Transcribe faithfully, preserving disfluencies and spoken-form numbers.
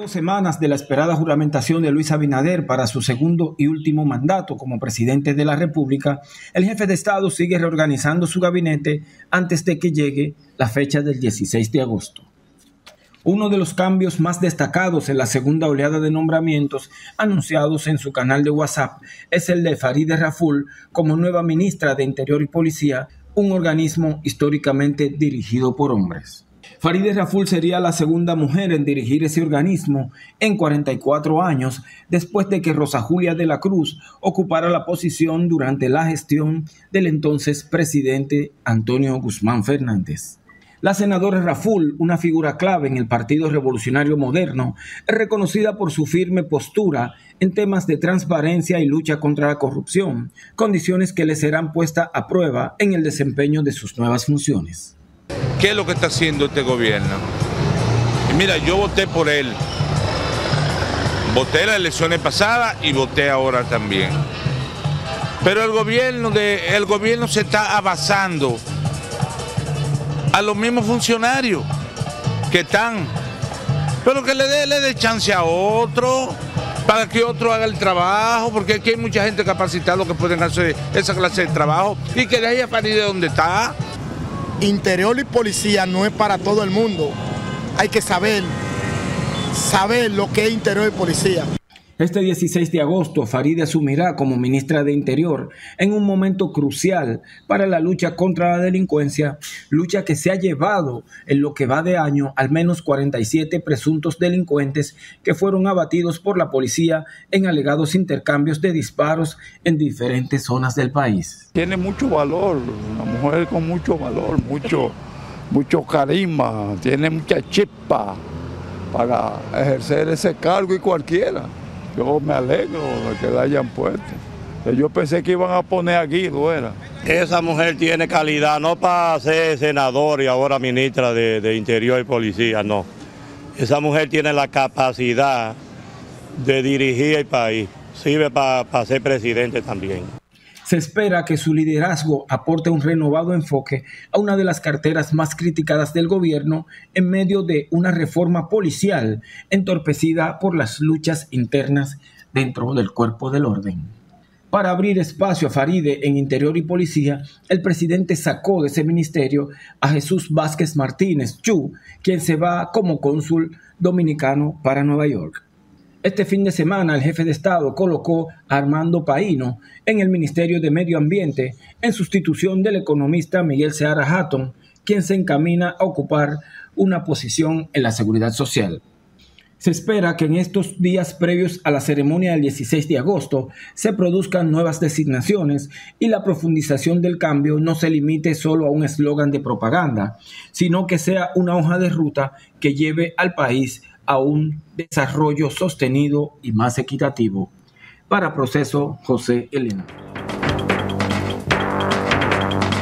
dos semanas de la esperada juramentación de Luis Abinader para su segundo y último mandato como presidente de la República, el jefe de Estado sigue reorganizando su gabinete antes de que llegue la fecha del dieciséis de agosto. Uno de los cambios más destacados en la segunda oleada de nombramientos anunciados en su canal de WhatsApp es el de Farideh Raful como nueva ministra de Interior y Policía, un organismo históricamente dirigido por hombres. Farideh Raful sería la segunda mujer en dirigir ese organismo en cuarenta y cuatro años, después de que Rosa Julia de la Cruz ocupara la posición durante la gestión del entonces presidente Antonio Guzmán Fernández. La senadora Raful, una figura clave en el Partido Revolucionario Moderno, es reconocida por su firme postura en temas de transparencia y lucha contra la corrupción, condiciones que le serán puestas a prueba en el desempeño de sus nuevas funciones. ¿Qué es lo que está haciendo este gobierno? Y mira, yo voté por él. Voté las elecciones pasadas y voté ahora también. Pero el gobierno, de, el gobierno se está abasando a los mismos funcionarios que están. Pero que le dé, le dé chance a otro, para que otro haga el trabajo, porque aquí hay mucha gente capacitada que pueden hacer esa clase de trabajo y que deje a Farideh donde está. Interior y policía no es para todo el mundo. Hay que saber, saber lo que es interior y policía. Este dieciséis de agosto, Farideh asumirá como ministra de Interior en un momento crucial para la lucha contra la delincuencia, lucha que se ha llevado en lo que va de año al menos cuarenta y siete presuntos delincuentes que fueron abatidos por la policía en alegados intercambios de disparos en diferentes zonas del país. Tiene mucho valor, una mujer con mucho valor, mucho, mucho carisma, tiene mucha chispa para ejercer ese cargo y cualquiera. Yo me alegro de que la hayan puesto. Yo pensé que iban a poner a Guido, era. Esa mujer tiene calidad, no para ser senador y ahora ministra de, de Interior y Policía, no. Esa mujer tiene la capacidad de dirigir el país. Sirve para pa ser presidente también. Se espera que su liderazgo aporte un renovado enfoque a una de las carteras más criticadas del gobierno en medio de una reforma policial entorpecida por las luchas internas dentro del cuerpo del orden. Para abrir espacio a Farideh en Interior y Policía, el presidente sacó de ese ministerio a Jesús Vázquez Martínez, Chu, quien se va como cónsul dominicano para Nueva York. Este fin de semana el jefe de Estado colocó a Armando Paino en el Ministerio de Medio Ambiente en sustitución del economista Miguel Seara Hatton, quien se encamina a ocupar una posición en la seguridad social. Se espera que en estos días previos a la ceremonia del dieciséis de agosto se produzcan nuevas designaciones y la profundización del cambio no se limite solo a un eslogan de propaganda, sino que sea una hoja de ruta que lleve al país a un desarrollo sostenido y más equitativo. Para Proceso, José Elena.